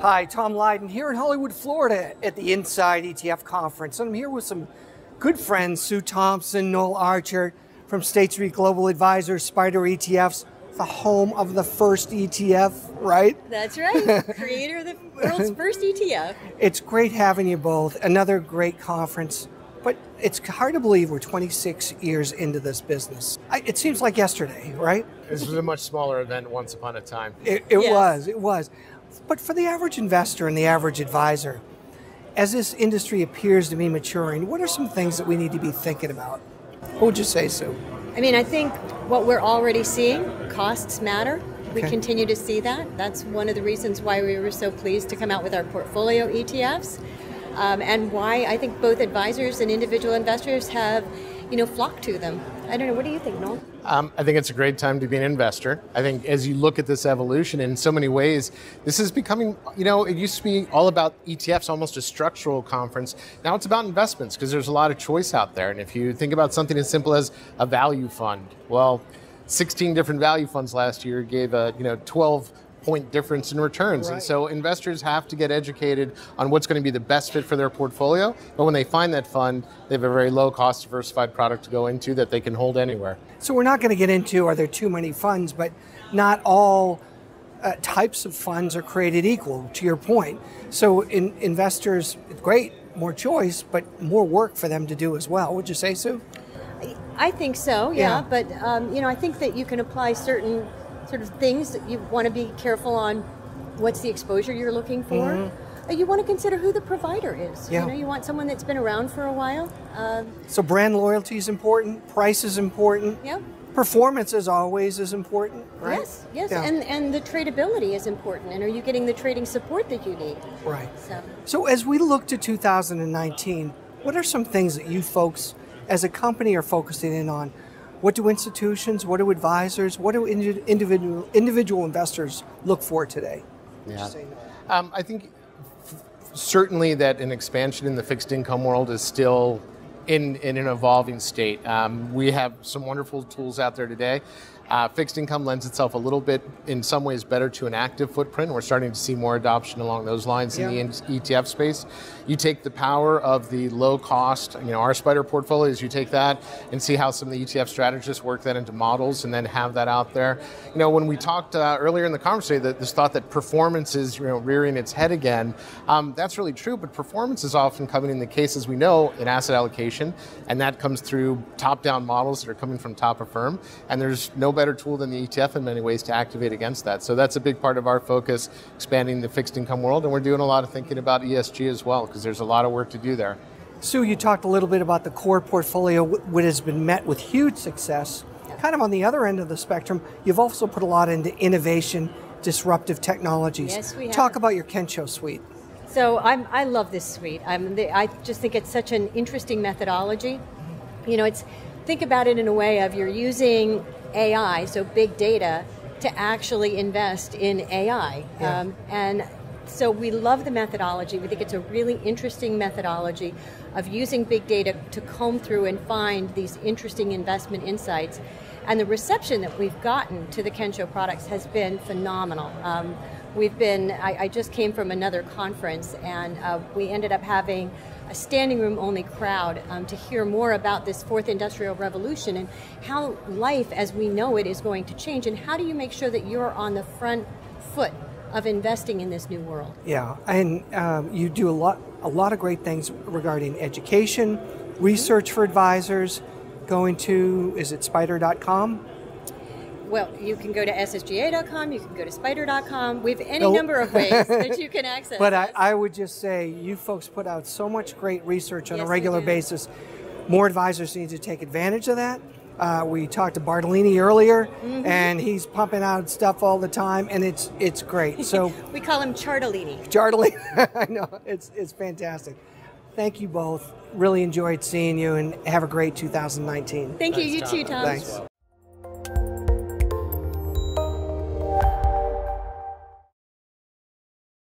Hi, Tom Lydon here in Hollywood, Florida at the Inside ETF conference. And I'm here with some good friends, Sue Thompson, Noel Archer from State Street Global Advisors, SPDR ETFs, the home of the first ETF, right? That's right, creator of the world's first ETF. It's great having you both. Another great conference, but it's hard to believe we're 26 years into this business. It seems like yesterday, right? This was a much smaller event once upon a time. It was. But for the average investor and the average advisor, as this industry appears to be maturing, what are some things that we need to be thinking about? What would you say, Sue? I mean, I think what we're already seeing, costs matter. We continue to see that. That's one of the reasons why we were so pleased to come out with our portfolio ETFs, and why I think both advisors and individual investors have, flocked to them. I don't know, what do you think, Noel? I think it's a great time to be an investor. I think as you look at this evolution, in so many ways, this is becoming, it used to be all about ETFs, almost a structural conference. Now it's about investments because there's a lot of choice out there. And if you think about something as simple as a value fund, well, 16 different value funds last year gave a 12-point difference in returns. Right. And so investors have to get educated on what's going to be the best fit for their portfolio. But when they find that fund, they have a very low cost diversified product to go into that they can hold anywhere. So we're not going to get into are there too many funds, but not all types of funds are created equal, to your point. So investors, great, more choice, but more work for them to do as well. Would you say, Sue? I think so, yeah. But, I think that you can apply certain sort of things that you want to be careful on. What's the exposure you're looking for? Mm-hmm. You want to consider who the provider is. Yeah. You want someone that's been around for a while. So brand loyalty is important. Price is important. Yeah. Performance, as always, is important, right? Yes. Yeah. And the tradability is important. And are you getting the trading support that you need? Right. So as we look to 2019, what are some things that you folks as a company are focusing in on? What do institutions, what do advisors, what do individual investors look for today? Yeah. I think certainly that an expansion in the fixed income world is still in an evolving state. We have some wonderful tools out there today. Fixed income lends itself a little bit, in some ways, better to an active footprint. We're starting to see more adoption along those lines in the ETF space. You take the power of the low cost, our SPDR portfolios, you take that and see how some of the ETF strategists work that into models and then have that out there. When we talked earlier in the conversation, this thought that performance is rearing its head again, that's really true, but performance is often coming in the cases we know in asset allocation, and that comes through top-down models that are coming from top of firm, and there's no better tool than the ETF in many ways to activate against that. So that's a big part of our focus, expanding the fixed income world, and we're doing a lot of thinking about ESG as well, because there's a lot of work to do there. Sue, you talked a little bit about the core portfolio, which has been met with huge success. Kind of on the other end of the spectrum, you've also put a lot into innovation, disruptive technologies. Yes, we have. Talk about your Kensho suite. So I love this suite. I just think it's such an interesting methodology. Think about it in a way of you're using AI, so big data, to actually invest in AI. Yeah. And so we love the methodology. We think it's a really interesting methodology of using big data to comb through and find these interesting investment insights. And the reception that we've gotten to the Kensho products has been phenomenal. I just came from another conference, and we ended up having a standing room only crowd to hear more about this fourth industrial revolution and how life as we know it is going to change, and how do you make sure that you're on the front foot of investing in this new world. Yeah, and you do a lot of great things regarding education, research for advisors, going to, is it SPDR.com? Well, you can go to ssga.com, you can go to SPDR.com. We have any number of ways that you can access But us. I would just say, you folks put out so much great research on a regular basis. More advisors need to take advantage of that. We talked to Bartolini earlier, and he's pumping out stuff all the time, and it's great. So we call him Chartolini. Chartolini, I know, it's fantastic. Thank you both. Really enjoyed seeing you, and have a great 2019. Thank you, you too, Tom. Thanks.